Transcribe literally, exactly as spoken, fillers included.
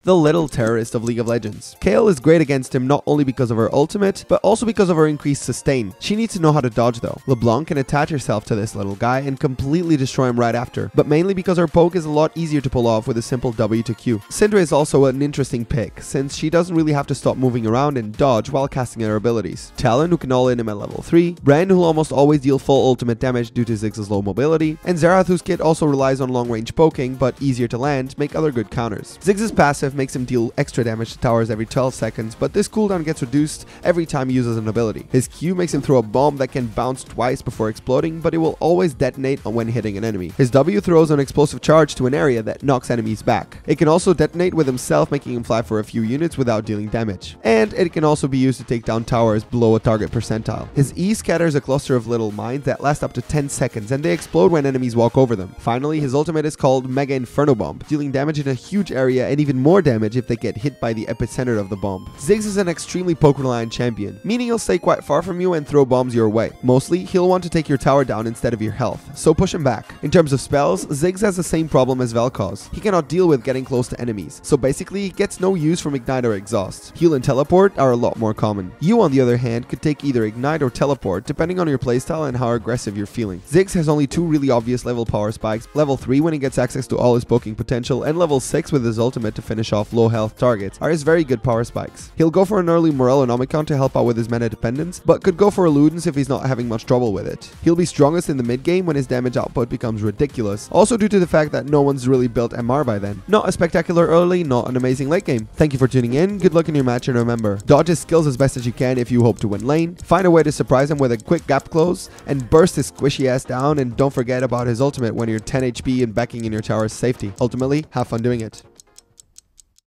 the little terrorist of League of Legends. Kayle is great against him not only because of her ultimate, but also because of her increased sustain. She needs to know how to dodge though. LeBlanc can attach herself to this little guy and completely destroy him right after, but mainly because her poke is a lot easier to pull off with a simple W to Q. Syndra is also an interesting pick, since she doesn't really have to stop moving around and dodge while casting her abilities. Talon, who can all-in him at level three, Brand, who'll almost always deal full ultimate damage due to Ziggs's low mobility, and Xerath, whose kit also relies on long-range poking, but easier to land, make other good counters. Ziggs's passive makes him deal extra damage to towers every twelve seconds, but this cooldown gets reduced every time he uses an ability. His Q makes him throw a bomb that can bounce twice before exploding, but it will always detonate when hitting an enemy. His W throws an explosive charge to an area that knocks enemies back. It can also detonate with himself, making him fly for a few units without dealing damage. And it can also be used to take down towers below a target percentile. His E scatters a cluster of little mines that last up to ten seconds, and they explode when enemies walk over them. Finally, his ultimate is called Mega Inferno Bomb, dealing damage in a huge area and even more damage if they get hit by the epicenter of the bomb. Ziggs is an extremely poke-reliant champion, meaning he'll stay quite far from you and throw bombs your way. Mostly, he'll want to take your tower down instead of your health, so push him back. In terms of spells, Ziggs has the same problem as Vel'Koz. He cannot deal with getting close to enemies, so basically he gets no use from Ignite or Exhaust. Heal and Teleport are a lot more common. You, on the other hand, could take either Ignite or Teleport depending on your playstyle and how aggressive you're feeling. Ziggs has only two really obvious level power spikes, level three when he gets access to all his poking potential, and level six with his ultimate to finish off low health targets are his very good power spikes. He'll go for an early Morellonomicon to help out with his mana dependence, but could go for a Ludens if he's not having much trouble with it. He'll be strongest in the mid game when his damage output becomes ridiculous, also due to the fact that no one's really built M R by then. Not a spectacular early, not an amazing late game. Thank you for tuning in, good luck in your match, and remember, dodge his skills as best as you can if you hope to win lane, find a way to surprise him with a quick gap close, and burst his squishy ass down, and don't forget about his ultimate when you're ten H P and backing in your tower's safety. Ultimately, have fun doing it.